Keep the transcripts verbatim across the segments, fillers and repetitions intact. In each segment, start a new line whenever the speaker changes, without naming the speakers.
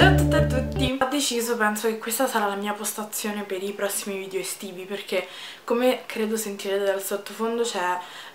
Ciao a tutte e a tutti! Ho deciso, penso che questa sarà la mia postazione per i prossimi video estivi, perché come credo sentirete dal sottofondo c'è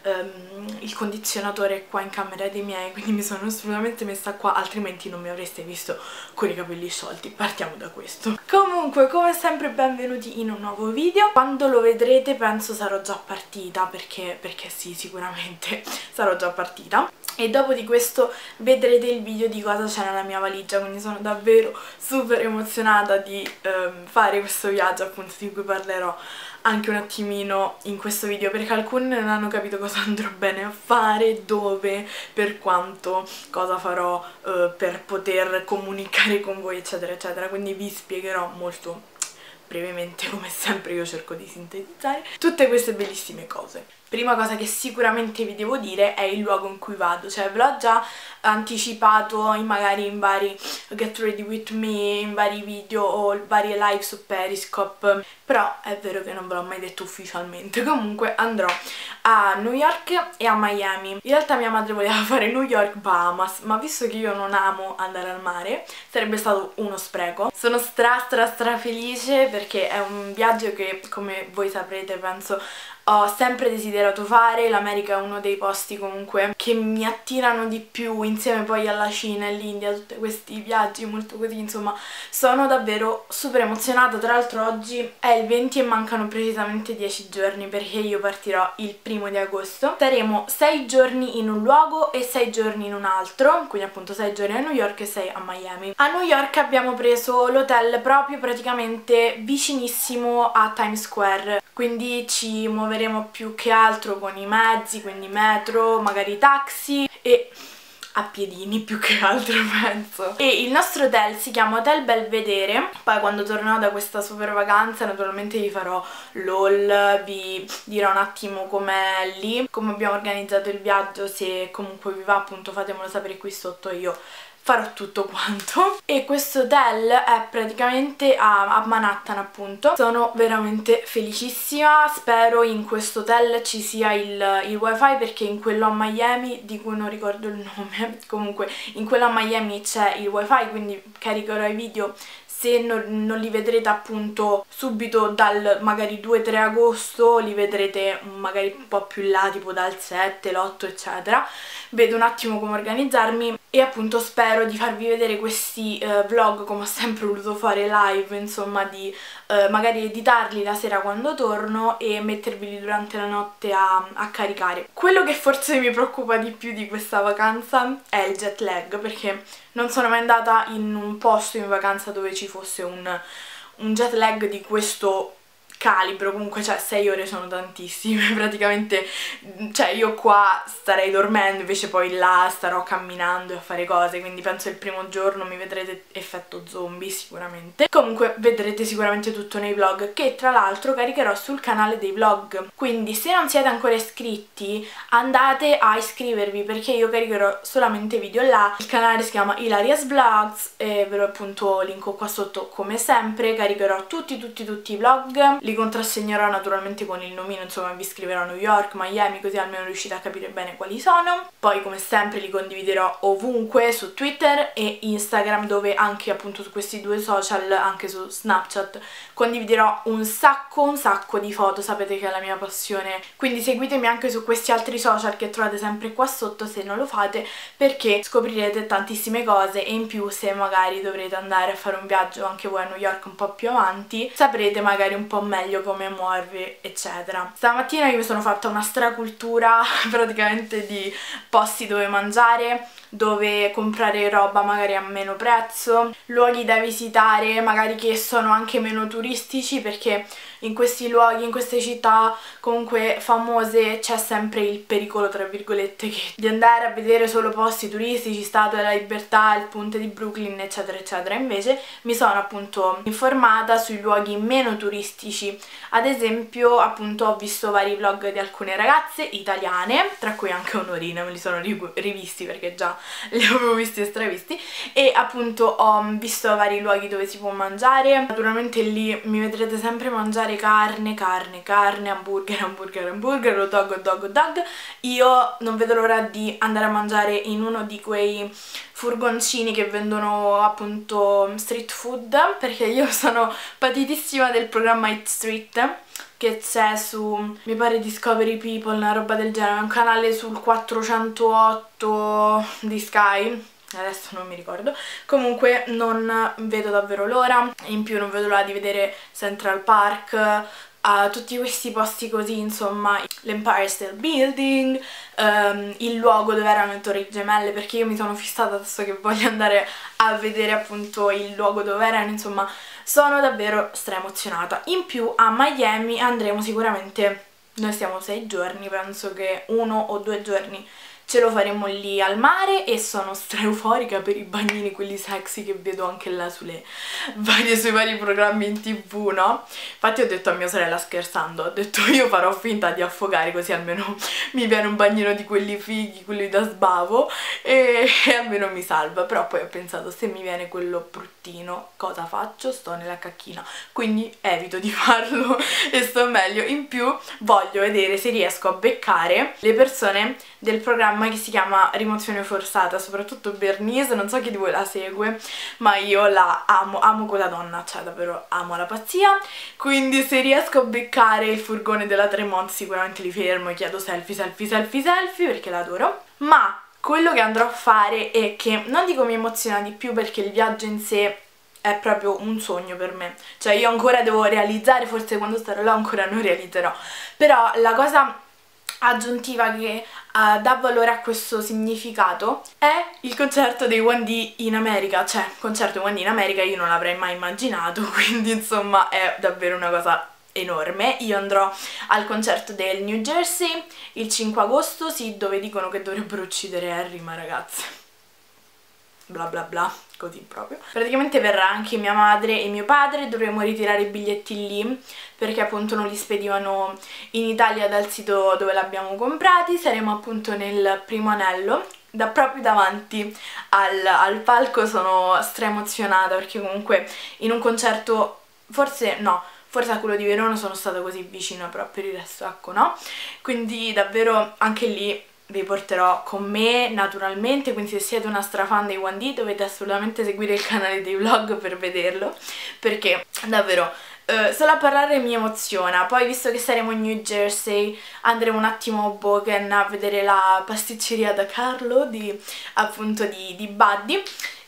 um, il condizionatore qua in camera dei miei, quindi mi sono assolutamente messa qua, altrimenti non mi avreste visto con i capelli sciolti. Partiamo da questo. Comunque, come sempre, benvenuti in un nuovo video. Quando lo vedrete penso sarò già partita, perché, perché sì, sicuramente sarò già partita. E dopo di questo vedrete il video di cosa c'è nella mia valigia, quindi sono davvero super emozionata di um, fare questo viaggio, appunto, di cui parlerò anche un attimino in questo video, perché alcuni non hanno capito cosa andrò bene a fare, dove, per quanto, cosa farò uh, per poter comunicare con voi, eccetera eccetera, quindi vi spiegherò molto brevemente, come sempre io cerco di sintetizzare tutte queste bellissime cose. Prima cosa che sicuramente vi devo dire è il luogo in cui vado, cioè ve l'ho già anticipato in magari in vari Get Ready With Me, in vari video o varie live su Periscope, però è vero che non ve l'ho mai detto ufficialmente. Comunque andrò a New York e a Miami. In realtà mia madre voleva fare New York Bahamas, ma visto che io non amo andare al mare sarebbe stato uno spreco. Sono stra stra stra felice perché è un viaggio che, come voi saprete, penso ho sempre desiderato fare. L'America è uno dei posti comunque che mi attirano di più, insieme poi alla Cina e l'India, tutti questi viaggi molto così, insomma sono davvero super emozionata. Tra l'altro oggi è il venti e mancano precisamente dieci giorni perché io partirò il primo di agosto. Saremo sei giorni in un luogo e sei giorni in un altro, quindi appunto sei giorni a New York e sei a Miami. A New York abbiamo preso l'hotel proprio praticamente vicinissimo a Times Square, quindi ci muoveremo più che altro con i mezzi, quindi metro, magari taxi e a piedini più che altro penso. E il nostro hotel si chiama Hotel Belvedere. Poi quando tornerò da questa super vacanza naturalmente vi farò l'haul, vi dirò un attimo com'è lì, come abbiamo organizzato il viaggio. Se comunque vi va, appunto, fatemelo sapere qui sotto, io farò tutto quanto. E questo hotel è praticamente a, a Manhattan, appunto. Sono veramente felicissima, spero in questo hotel ci sia il, il wifi, perché in quello a Miami, di cui non ricordo il nome, comunque in quello a Miami c'è il wifi, quindi caricherò i video. Se non, non li vedrete appunto subito dal magari due tre agosto, li vedrete magari un po' più in là, tipo dal sette, l'otto eccetera. Vedo un attimo come organizzarmi e appunto spero di farvi vedere questi eh, vlog come ho sempre voluto fare, live, insomma, di eh, magari editarli la sera quando torno e metterveli durante la notte a, a caricare. Quello che forse mi preoccupa di più di questa vacanza è il jet lag, perché non sono mai andata in un posto in vacanza dove ci fosse un, un jet lag di questo calibro. Comunque, cioè, sei ore sono tantissime, praticamente, cioè io qua starei dormendo, invece poi là starò camminando e a fare cose, quindi penso il primo giorno mi vedrete effetto zombie sicuramente. Comunque vedrete sicuramente tutto nei vlog, che tra l'altro caricherò sul canale dei vlog, quindi se non siete ancora iscritti andate a iscrivervi, perché io caricherò solamente video là. Il canale si chiama Ilaria's Vlogs e ve lo appunto linko qua sotto come sempre. Caricherò tutti tutti tutti i vlog, li contrassegnerò naturalmente con il nomino, insomma vi scriverò New York, Miami, così almeno riuscite a capire bene quali sono. Poi come sempre li condividerò ovunque, su Twitter e Instagram, dove anche appunto su questi due social, anche su Snapchat, condividerò un sacco un sacco di foto, sapete che è la mia passione, quindi seguitemi anche su questi altri social che trovate sempre qua sotto se non lo fate, perché scoprirete tantissime cose e in più se magari dovrete andare a fare un viaggio anche voi a New York un po' più avanti, saprete magari un po' meglio come muovervi eccetera. Stamattina io mi sono fatta una stracultura praticamente di posti dove mangiare, dove comprare roba magari a meno prezzo, luoghi da visitare magari che sono anche meno turistici, perché in questi luoghi, in queste città comunque famose, c'è sempre il pericolo, tra virgolette, che di andare a vedere solo posti turistici, Statua della Libertà, il ponte di Brooklyn eccetera eccetera. Invece mi sono appunto informata sui luoghi meno turistici. Ad esempio appunto ho visto vari vlog di alcune ragazze italiane, tra cui anche Onorina, me li sono rivisti perché già li avevo visti e stravisti, e appunto ho visto vari luoghi dove si può mangiare. Naturalmente lì mi vedrete sempre mangiare mangiare carne, carne, carne, hamburger, hamburger, hamburger, hot dog, hot dog, hot dog. Io non vedo l'ora di andare a mangiare in uno di quei furgoncini che vendono appunto street food, perché io sono patitissima del programma Eat Street che c'è su, mi pare, Discovery People, una roba del genere, un canale sul quattrocentootto di Sky, adesso non mi ricordo. Comunque non vedo davvero l'ora, in più non vedo l'ora di vedere Central Park, a tutti questi posti così, insomma, l'Empire State Building, um, il luogo dove erano le Torri Gemelle, perché io mi sono fissata adesso che voglio andare a vedere appunto il luogo dove erano, insomma sono davvero stra emozionata. In più a Miami andremo sicuramente, noi stiamo sei giorni, penso che uno o due giorni ce lo faremo lì al mare e sono stra euforica per i bagnini, quelli sexy che vedo anche là sulle varie, sui vari programmi in tv, no? Infatti ho detto a mia sorella scherzando, ho detto io farò finta di affogare così almeno mi viene un bagnino di quelli fighi, quelli da sbavo e, e almeno mi salva. Però poi ho pensato, se mi viene quello bruttino cosa faccio? Sto nella cacchina, quindi evito di farlo e sto meglio. In più voglio vedere se riesco a beccare le persone del programma che si chiama Rimozione Forzata, soprattutto Bernice, non so chi di voi la segue, ma io la amo, amo quella donna, cioè davvero amo la pazzia. Quindi se riesco a beccare il furgone della Tremont sicuramente li fermo e chiedo selfie, selfie, selfie, selfie, perché l'adoro. Ma quello che andrò a fare e che non dico mi emoziona di più, perché il viaggio in sé è proprio un sogno per me, cioè io ancora devo realizzare, forse quando starò là ancora non realizzerò, però la cosa aggiuntiva che uh, dà valore a questo significato è il concerto dei one D in America. Cioè, concerto dei one D in America io non l'avrei mai immaginato, quindi insomma è davvero una cosa enorme. Io andrò al concerto del New Jersey il cinque agosto, sì, dove dicono che dovrebbero uccidere Harry, ma ragazze, bla bla bla, così proprio. Praticamente verrà anche mia madre e mio padre, dovremo ritirare i biglietti lì perché appunto non li spedivano in Italia dal sito dove l'abbiamo comprati. Saremo appunto nel primo anello, da proprio davanti al, al palco. Sono stra emozionata perché comunque in un concerto, forse no, forse a quello di Verona sono stata così vicina, però per il resto ecco no. Quindi davvero anche lì vi porterò con me naturalmente, quindi se siete una strafan dei one D dovete assolutamente seguire il canale dei vlog per vederlo, perché davvero uh, solo a parlare mi emoziona. Poi visto che saremo in New Jersey andremo un attimo a Bogan a vedere la pasticceria da Carlo di appunto di, di Buddy.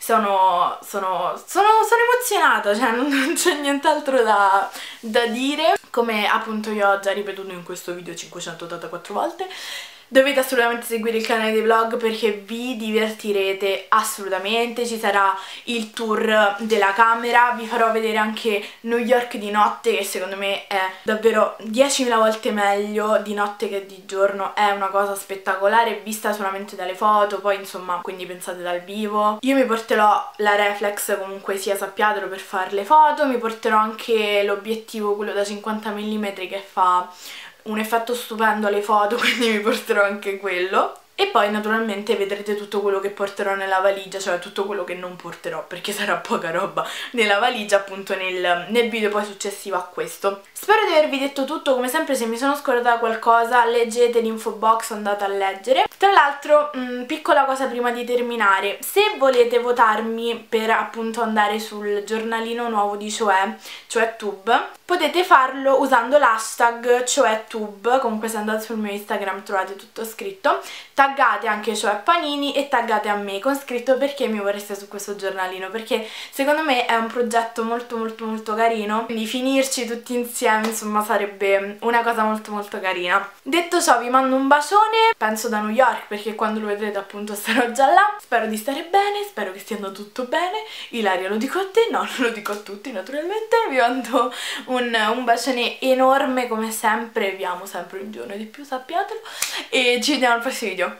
Sono, sono, sono, sono emozionata, cioè non, non c'è nient'altro da, da dire. Come appunto io ho già ripetuto in questo video cinquecentottantaquattro volte, dovete assolutamente seguire il canale dei vlog perché vi divertirete assolutamente. Ci sarà il tour della camera, vi farò vedere anche New York di notte, che secondo me è davvero diecimila volte meglio di notte che di giorno. È una cosa spettacolare vista solamente dalle foto, poi insomma, quindi pensate dal vivo. Io mi porterò la reflex, comunque sia, sappiatelo, per fare le foto. Mi porterò anche l'obiettivo, quello da cinquanta millimetri, che fa un effetto stupendo alle foto, quindi mi porterò anche quello. E poi naturalmente vedrete tutto quello che porterò nella valigia, cioè tutto quello che non porterò, perché sarà poca roba nella valigia appunto nel, nel video poi successivo a questo. Spero di avervi detto tutto. Come sempre, se mi sono scordata qualcosa leggete l'info box, andate a leggere. Tra l'altro, piccola cosa prima di terminare: se volete votarmi per appunto andare sul giornalino nuovo di Cioè, cioè Tube, potete farlo usando l'hashtag CioèTube. Comunque se andate sul mio Instagram trovate tutto scritto. Taggate anche Cioè Panini e taggate a me con scritto perché mi vorreste su questo giornalino, perché secondo me è un progetto molto molto molto carino, quindi finirci tutti insieme insomma sarebbe una cosa molto molto carina. Detto ciò, vi mando un bacione, penso da New York, perché quando lo vedrete appunto sarò già là. Spero di stare bene, spero che stia andando tutto bene. Ilaria, lo dico a te? No, non lo dico a tutti naturalmente. Vi mando un, un bacione enorme come sempre, vi amo sempre un giorno di più, sappiatelo, e ci vediamo al prossimo video.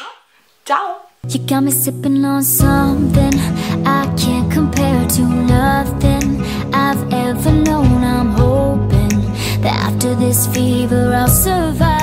Ciao!
You got me sipping on something I can't compare to nothing I've ever known. I'm hoping that after this fever I'll survive.